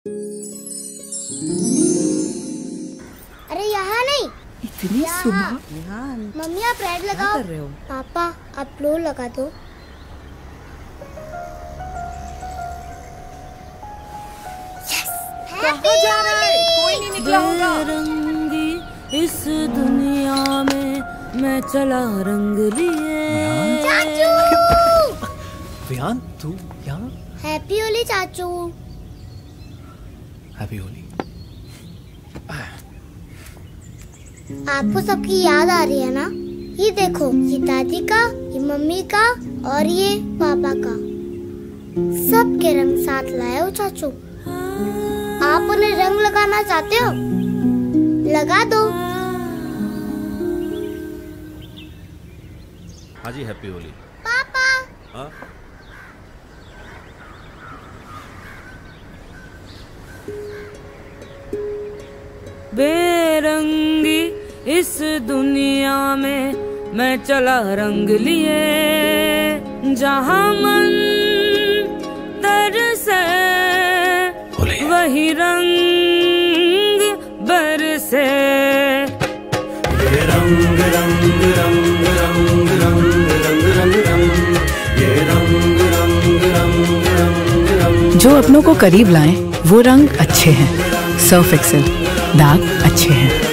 अरे यहाँ नहीं, इतनी सुबह। मम्मी आप रेड लगाओ। कर रहे हो? पापा आप ब्लू लगा दो। कहाँ जा रहा है? कोई नहीं निकला होगा। बेरंगी इस दुनिया में मैं चला रंग लिए। चाचू विहान तू यहाँ? हैप्पी होली चाचू। हैप्पी होली। आपको सबकी याद आ रही है ना? ये देखो, ये दादी का, ये मम्मी का और ये पापा का। सबके रंग साथ लाए हो चाचू। आप उन्हें रंग लगाना चाहते हो? लगा दो। हाँ जी, हैप्पी होली। पापा हाँ? बेरंगी इस दुनिया में मैं चला रंग लिए। जहाँ मन तरसे वही रंग बरसे। ये रंग रंग रंग रंग रंग रंग रंग रंग, ये रंग रंग रंग रंग रंग। जो अपनों को करीब लाएं वो रंग अच्छे हैं। सर्फ एक्सेल, दाग अच्छे हैं।